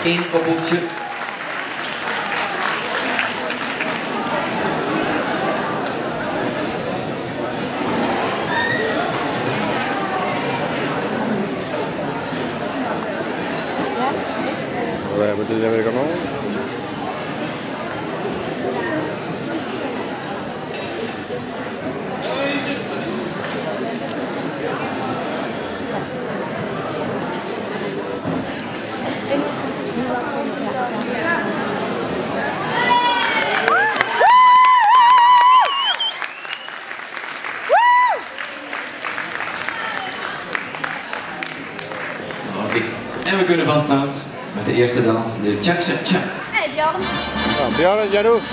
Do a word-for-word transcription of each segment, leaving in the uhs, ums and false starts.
één koppeltje. A ver, pues ya veré cómo. En we kunnen van start met de eerste dans, de cha-cha-cha. Hey Björn. Ja, Björn, jij doet.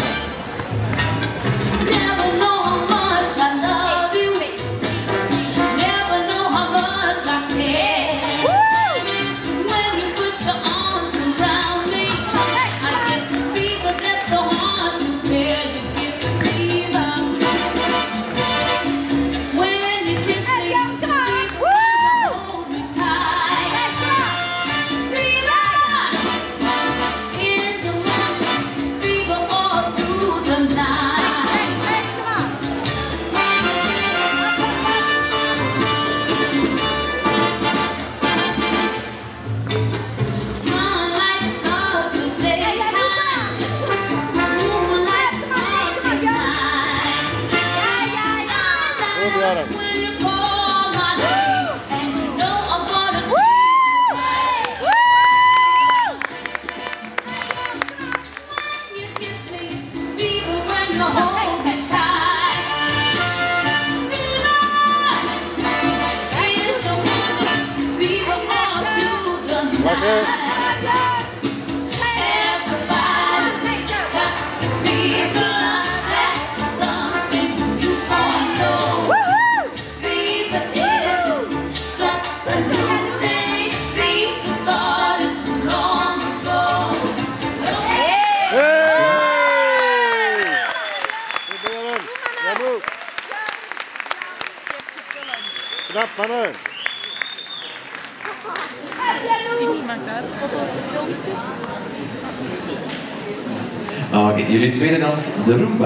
Knap mannen! Sini maakt uit wat er gefilmd is. Oké, okay, jullie tweede dans, de Roomba.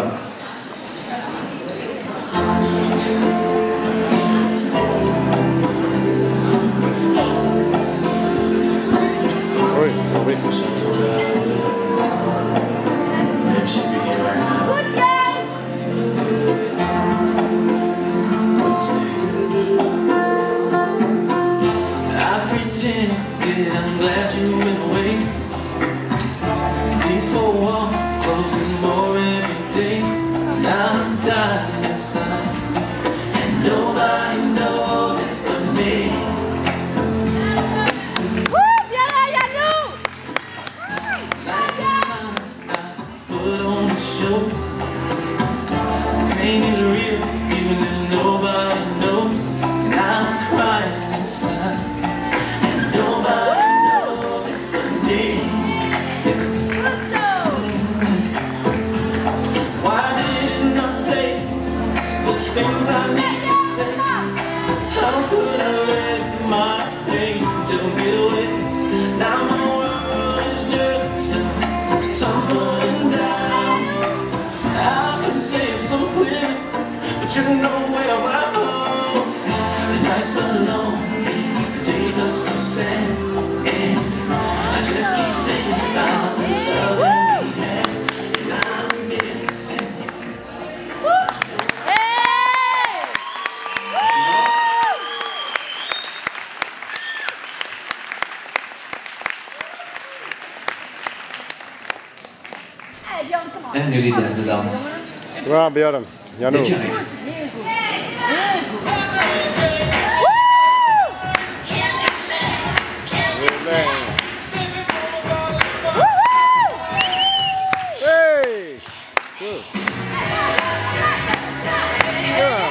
Hoi, hoi. I'm glad you went away. These four walls closing more every day. Now I'm dying inside, and nobody knows it but me. Like I put on the show, painted real, even if nobody knows. And I'm crying inside. En jullie derde dans. Ja, Björn. Ja, de nu. Jive. Hey! Good. Yeah.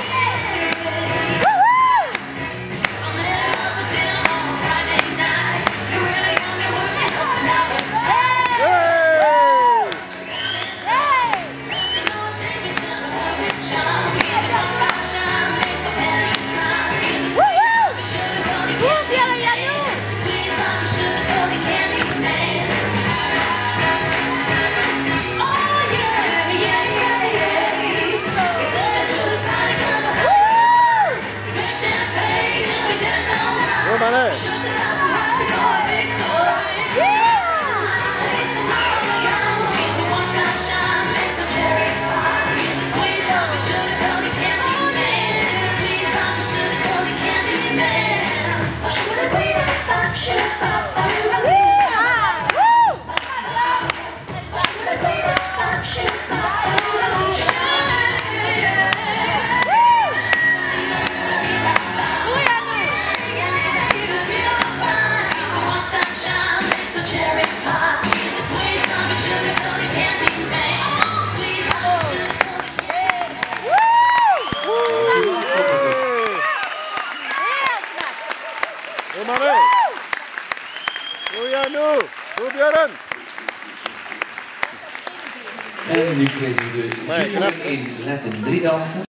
Hey! Kom maar mee. Doe jij nu. Doe Björn. En nu kregen we de Nee, knap. in Letten drie dansen.